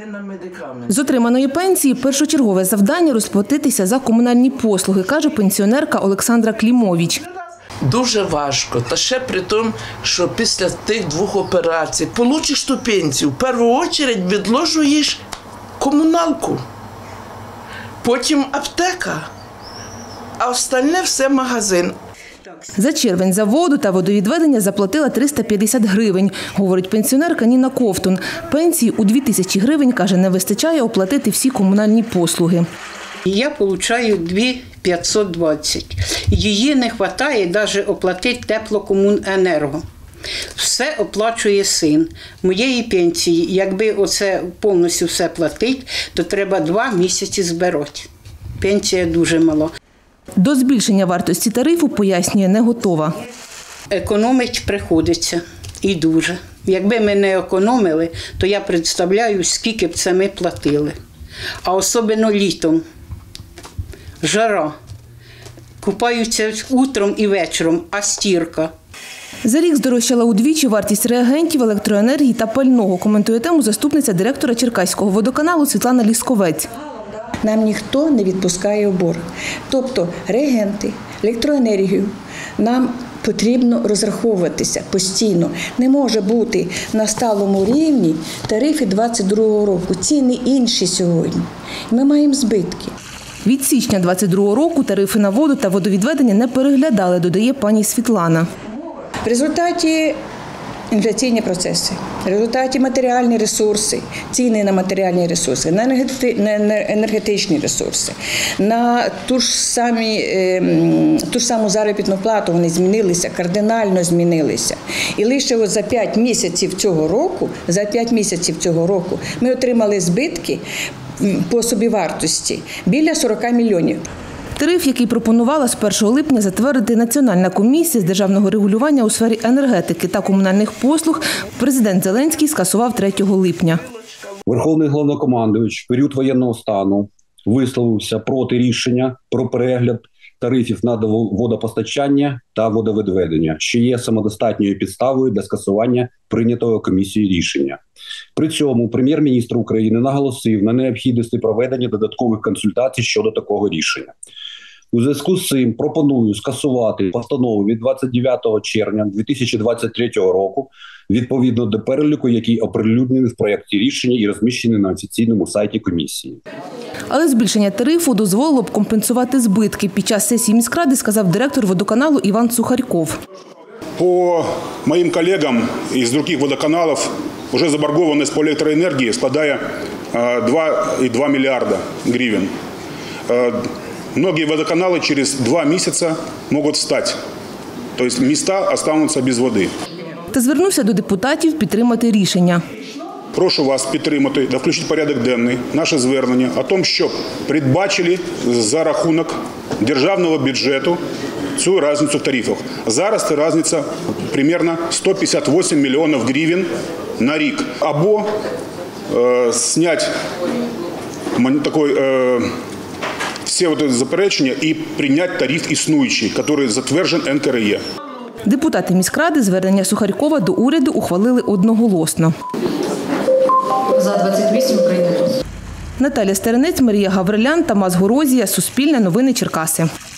З отриманої пенсії першочергове завдання – розплатитися за комунальні послуги, каже пенсіонерка Олександра Клімович. Дуже важко, та ще при тому, що після тих 2 операцій получиш ту пенсію, в першу чергу відложуєш комуналку, потім аптека, а остальне все магазин. За червень за воду та водовідведення заплатила 350 гривень, говорить пенсіонерка Ніна Ковтун. Пенсії у 2000 гривень, каже, не вистачає оплатити всі комунальні послуги. Я отримую 2520. Її не вистачає навіть оплатити теплокомуненерго. Все оплачує син. Моєї пенсії, якби оце повністю все платити, то треба 2 місяці збирати. Пенсія дуже мала. До збільшення вартості тарифу, пояснює, не готова. Економити приходиться. І дуже. Якби ми не економили, то я представляю, скільки б це ми платили. А особливо літом. Жара. Купаються утром і вечором, а стірка. За рік здорожчала удвічі вартість реагентів, електроенергії та пального, коментує тему заступниця директора Черкаського водоканалу Світлана Лісковець. Нам ніхто не відпускає у борг. Тобто реагенти, електроенергію нам потрібно розраховуватися постійно. Не може бути на сталому рівні тарифи 2022 року. Ціни інші сьогодні. Ми маємо збитки. Від січня 2022 року тарифи на воду та водовідведення не переглядали, додає пані Світлана. В результаті інфляційні процеси, в результаті матеріальні ресурси, ціни на матеріальні ресурси, на енергетичні ресурси, на ту ж саму заробітну плату вони змінилися, кардинально змінилися. І лише за 5 місяців цього року ми отримали збитки по собівартості біля 40 мільйонів. Тариф, який пропонувала з 1 липня затвердити Національна комісія з державного регулювання у сфері енергетики та комунальних послуг, президент Зеленський скасував 3 липня. Верховний головнокомандувач в період воєнного стану висловився проти рішення про перегляд тарифів на водопостачання та водовідведення, що є самодостатньою підставою для скасування прийнятого комісією рішення. При цьому прем'єр-міністр України наголосив на необхідності проведення додаткових консультацій щодо такого рішення. У зв'язку з цим пропоную скасувати постанову від 29 червня 2023 року відповідно до переліку, який оприлюднений в проєкті рішення і розміщений на офіційному сайті комісії. Але збільшення тарифу дозволило б компенсувати збитки. Під час сесії міськради сказав директор водоканалу Іван Сухарьков. По моим коллегам из других водоканалов уже заборгованность по электроэнергии складає 2,2 миллиарда гривен. Многие водоканалы через 2 месяца могут встать. То есть места останутся без воды. Та звернувся до депутатів підтримати рішення. Прошу вас підтримати та включити в порядок денний наше звернення о том, щоб передбачили за рахунок державного бюджету цю різницю в тарифах. Зараз ця різниця приблизно 158 мільйонів гривень на рік. Або зняти всі заперечення і прийняти тариф існуючий, який затверджений НКРЕ. Депутати міськради звернення Сухарькова до уряду ухвалили одноголосно. За 28 прийнято. Наталя Стеренець, Марія Гаврилян, Тамас Горозія, Суспільне новини Черкаси.